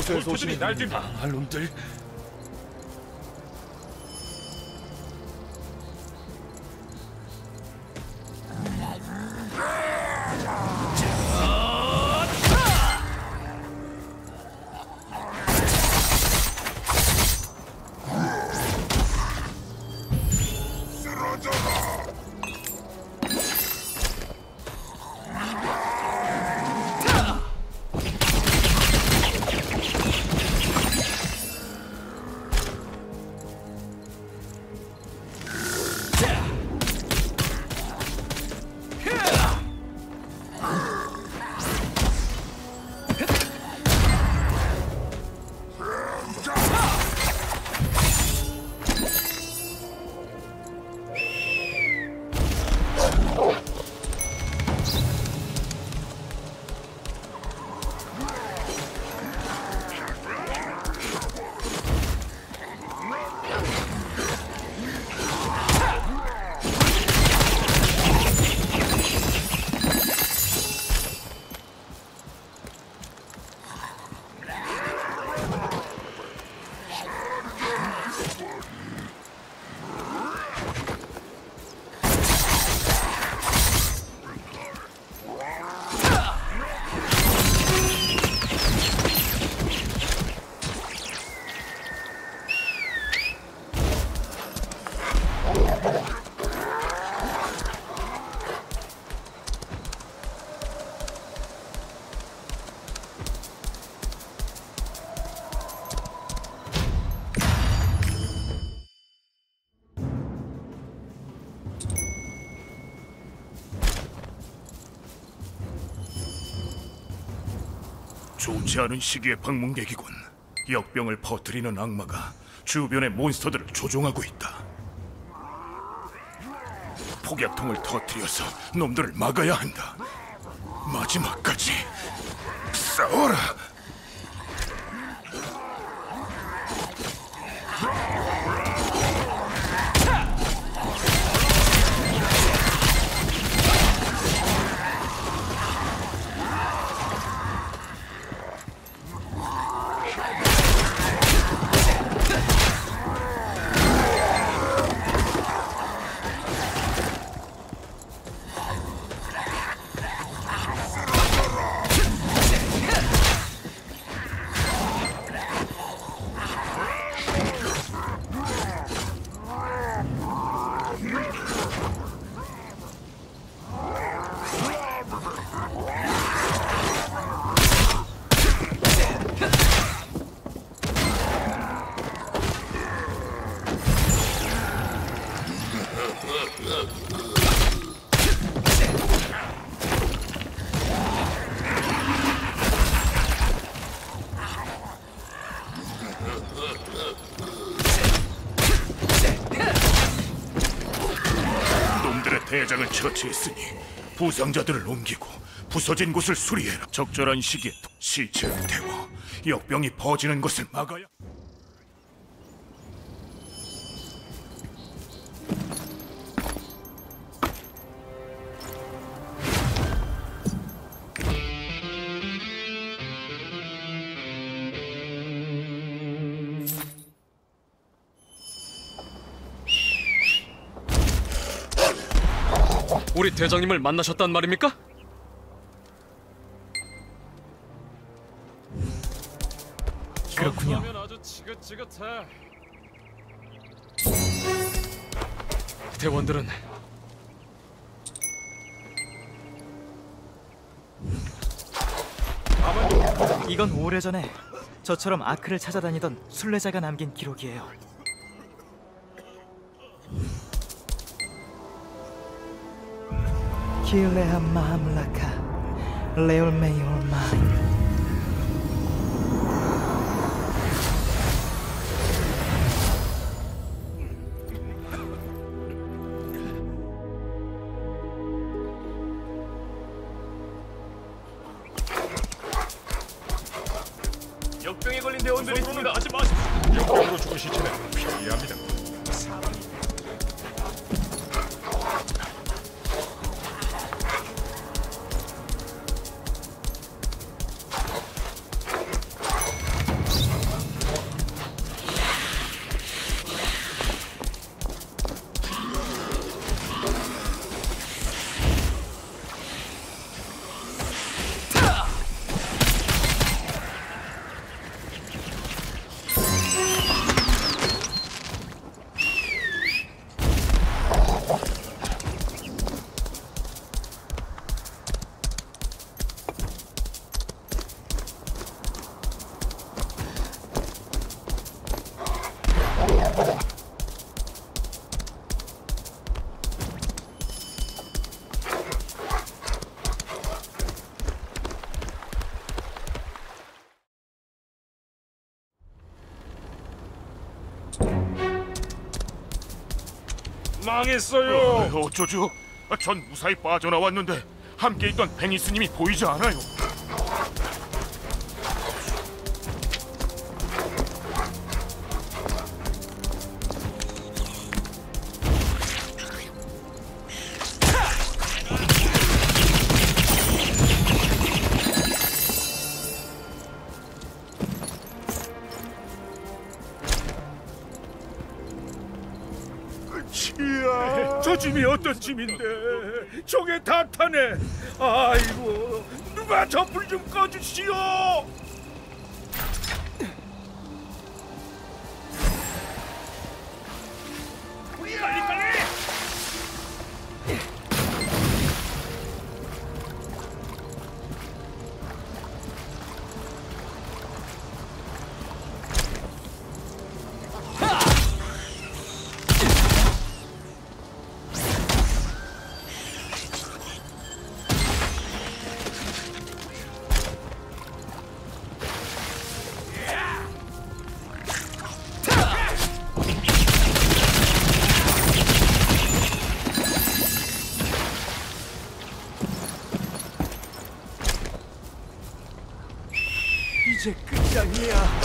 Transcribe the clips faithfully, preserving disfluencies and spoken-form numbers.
북서에서 오시는 망할 놈들. 좋지 않은 시기의 방문객이군. 역병을 퍼뜨리는 악마가 주변의 몬스터들을 조종하고 있다. 폭약통을 터뜨려서 놈들을 막아야 한다. 마지막까지 싸워라! 놈들의 대장을 처치했으니 부상자들을 옮기고 부서진 곳을 수리해라. 적절한 시기에 시체를 태워 역병이 퍼지는 것을 막아야. 우리 대장님을 만나셨단 말입니까? 그렇군요. 아주 지긋지긋해. 대원들은 이건 오래전에 저처럼 아크를 찾아다니던 순례자가 남긴 기록이에요. 길레하 마함라카 레올메이올마이. 역병에 걸린 대원들이 있습니다. 하지 마십시오. 역병으로 죽은 시체는 피해야 합니다. 망했어요. 어, 어쩌죠? 아, 전 무사히 빠져나왔는데 함께 있던 베니스님이 보이지 않아요. 이야, 저 짐이 어떤 짐인데? 저게 다 타네. 아이고, 누가 저 불 좀 꺼주시오. 빨리 빨리. 이제 끝장이야.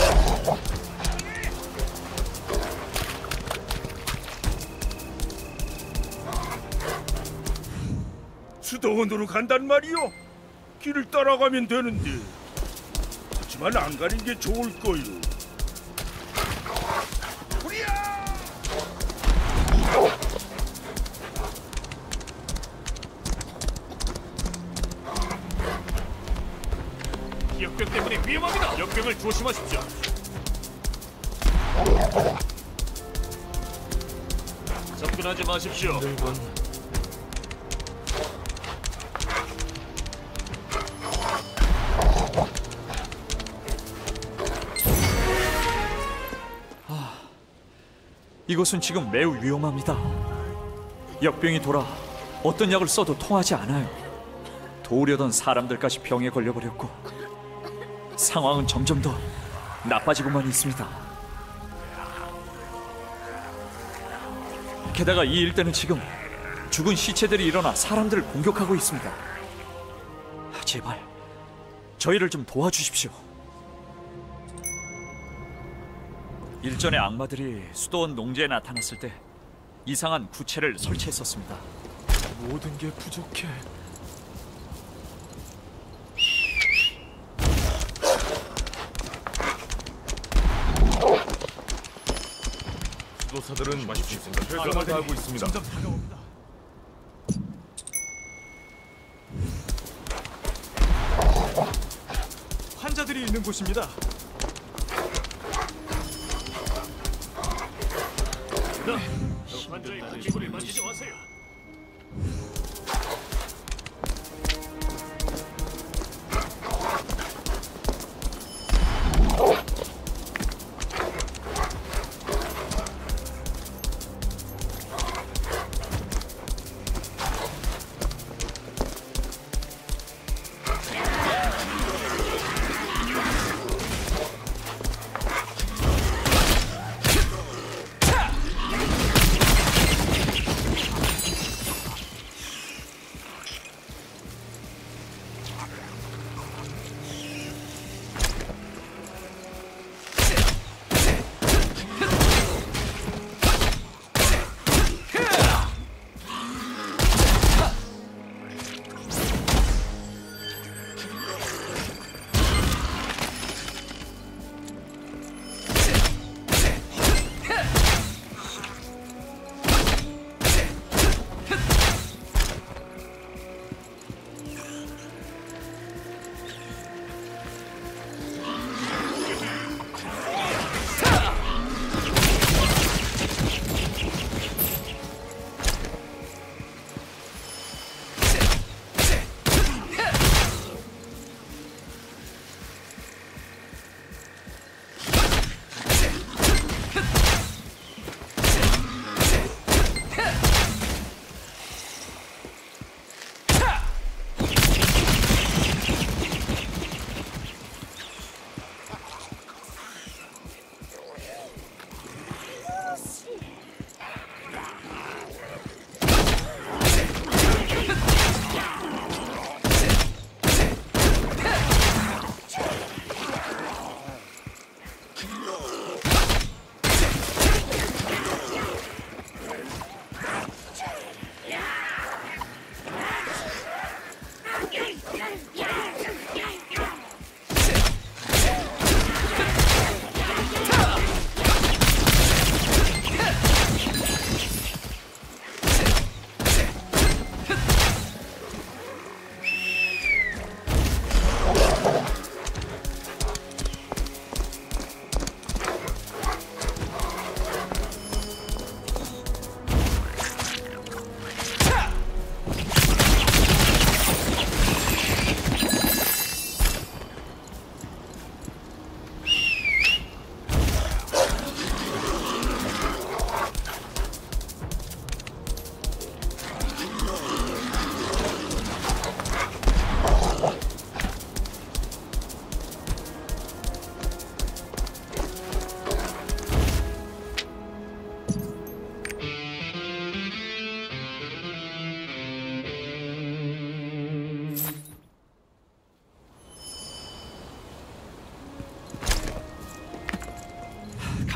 수도원으로 간단 말이요. 길을 따라가면 되는데. 하지만 안 가는 게 좋을 거요. 역병 때문에 위험합니다. 역병을 조심하십시오. 접근하지 마십시오. 이곳은 지금 매우 위험합니다. 역병이 돌아 어떤 약을 써도 통하지 않아요. 도우려던 사람들까지 병에 걸려버렸고 상황은 점점 더 나빠지고만 있습니다. 게다가 이 일대는 지금 죽은 시체들이 일어나 사람들을 공격하고 있습니다. 제발 저희를 좀 도와주십시오. 일전에 악마들이 수도원 농지에 나타났을 때 이상한 구체를 설치했었습니다. 모든 게 부족해. 수도사들은 마십시오. 회전을 하고 있습니다. 점점 다가옵니다. 환자들이 있는 곳입니다. 환자의 고집을 만지지 마세요.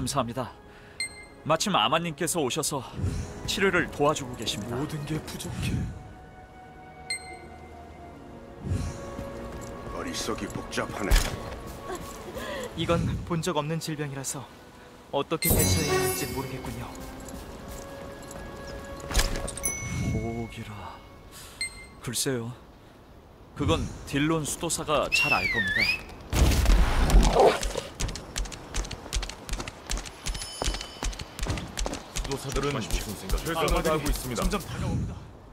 감사합니다. 마침 아마님께서 오셔서 치료를 도와주고 계십니다. 모든 게 부족해. 머릿속이 복잡하네. 이건 본 적 없는 질병이라서 어떻게 대처해야 할지 모르겠군요. 보옥이라... 글쎄요. 그건 딜론 수도사가 잘 알 겁니다. 수도사들은 무슨 생각? 최선을 다하고 있습니다. 점점 다가옵니다.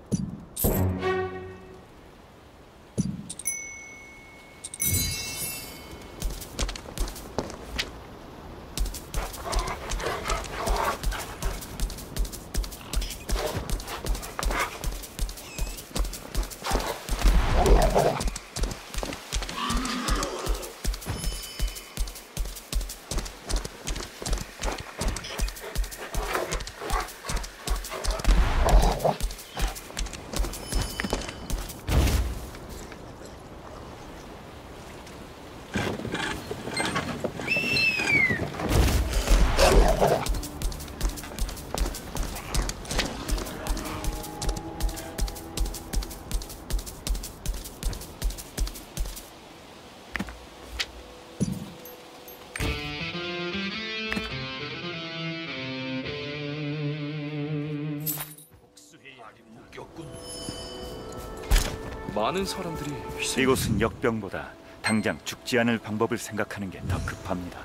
많은 사람들이 희생... 이곳은 역병보다 당장 죽지 않을 방법을 생각하는 게 더 급합니다.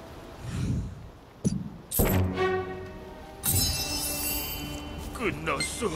끝났어.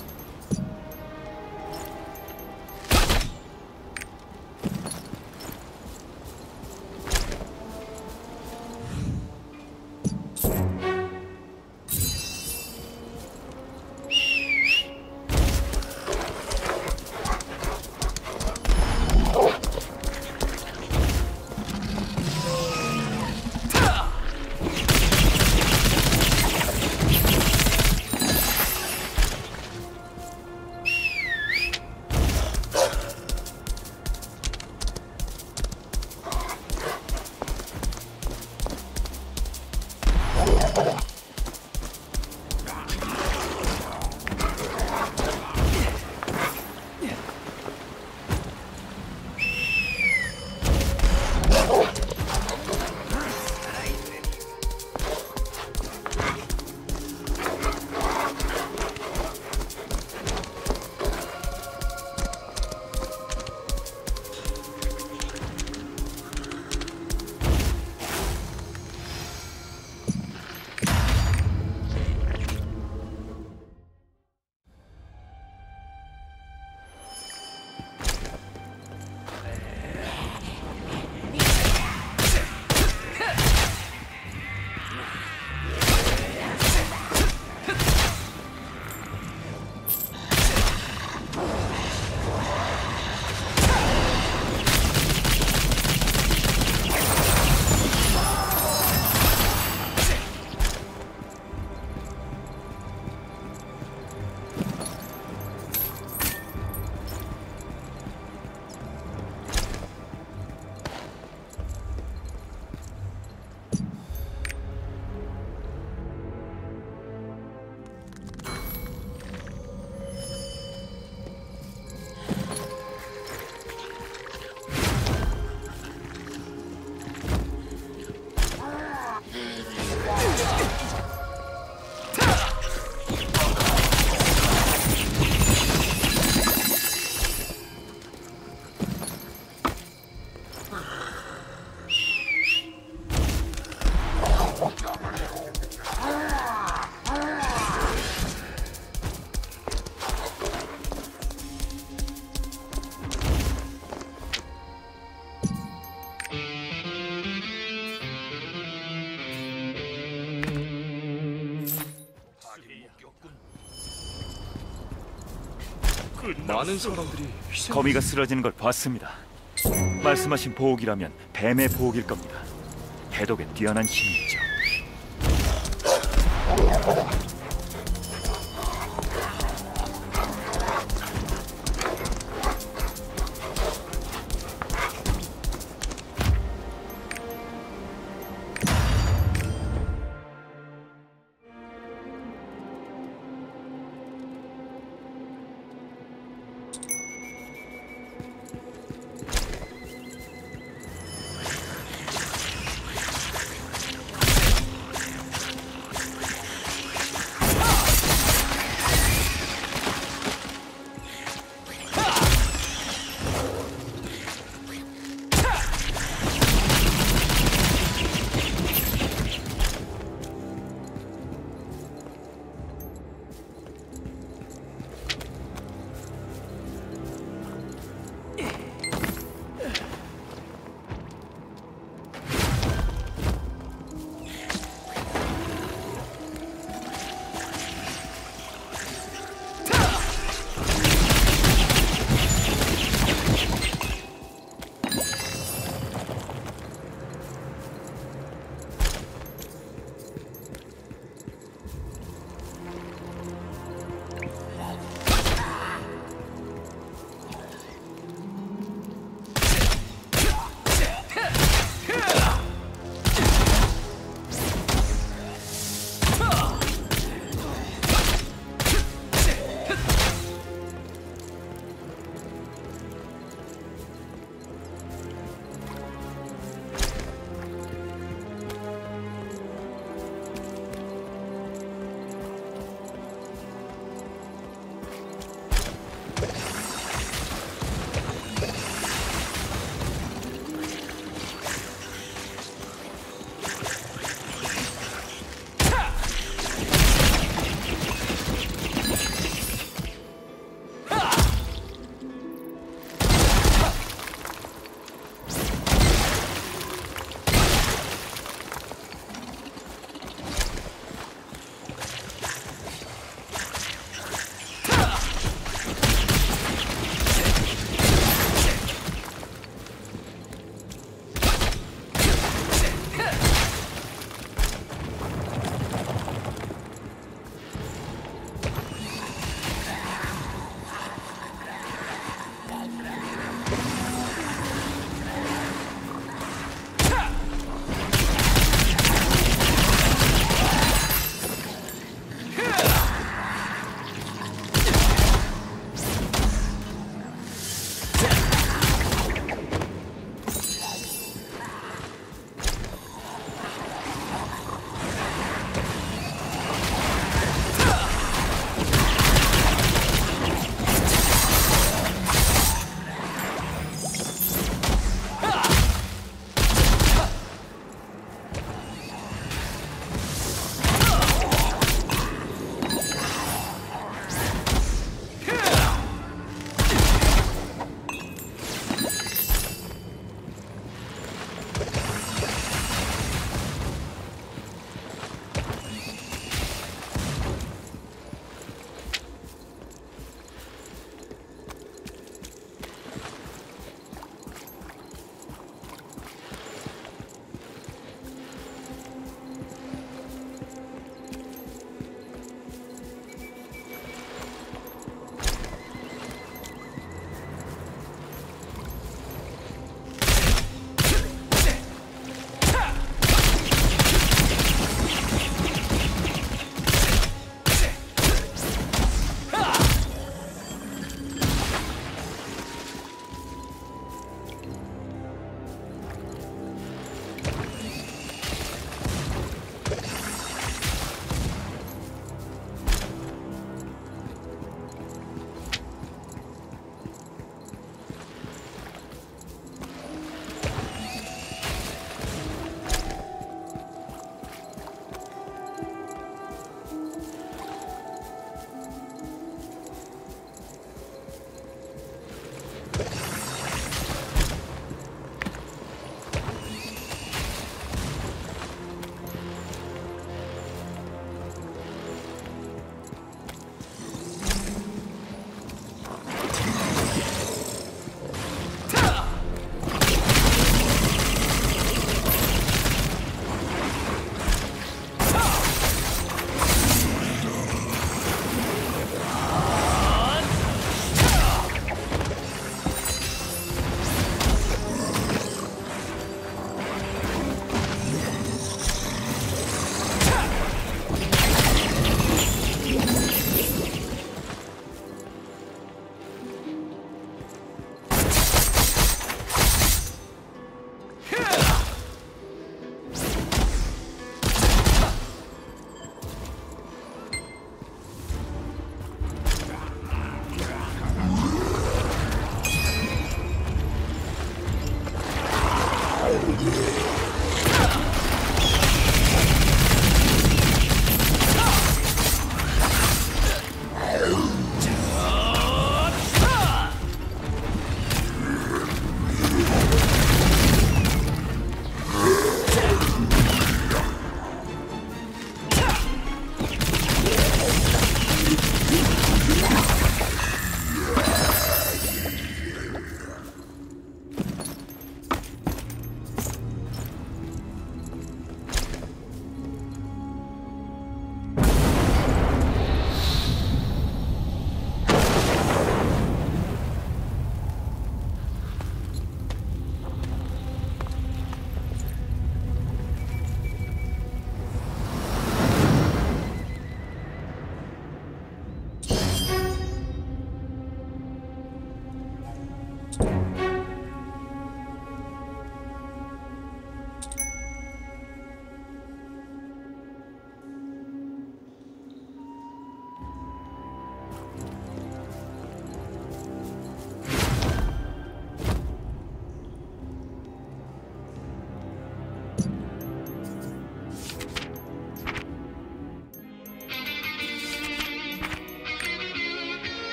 많은 사람들이 희생... 거미가 쓰러지는 걸 봤습니다. 말씀하신 보옥이라면 뱀의 보옥일 겁니다. 해독에 뛰어난 힘이 있죠.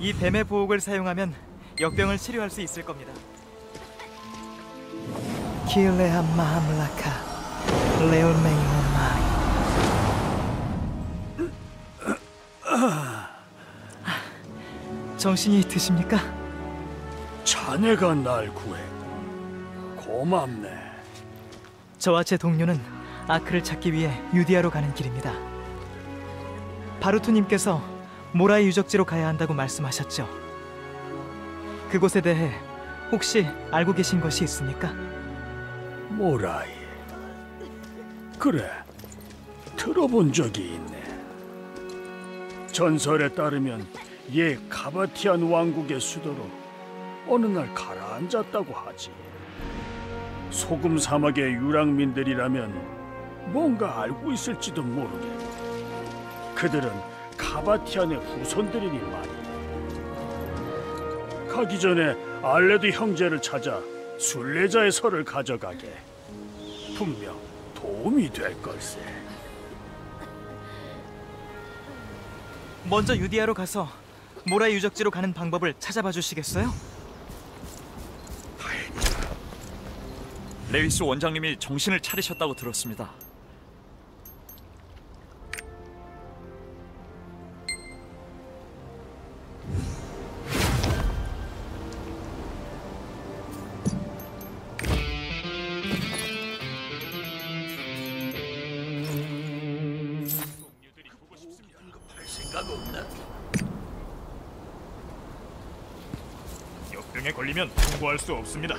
이 뱀의 보옥을 사용하면 역병을 치료할 수 있을 겁니다. 키레하 마함라카 레올메이오마. 정신이 드십니까? 자네가 날 구해. 고맙네. 저와 제 동료는 아크를 찾기 위해 유디아로 가는 길입니다. 바루투님께서 모라의 유적지로 가야 한다고 말씀하셨죠. 그곳에 대해 혹시 알고 계신 것이 있습니까? 모라이. 그래, 들어본 적이 있네. 전설에 따르면 옛 카바티안 왕국의 수도로 어느 날 가라앉았다고 하지. 소금 사막의 유랑민들이라면 뭔가 알고 있을지도 모르겠고, 그들은 카바티안의 후손들이니 말이야. 가기 전에 알레드 형제를 찾아 순례자의 설을 가져가게. 분명 도움이 될 걸세. 먼저 유디아로 가서 모라의 유적지로 가는 방법을 찾아봐 주시겠어요? 레위스 원장님이 정신을 차리셨다고 들었습니다. 역병에 걸리면 통과할 수 없습니다.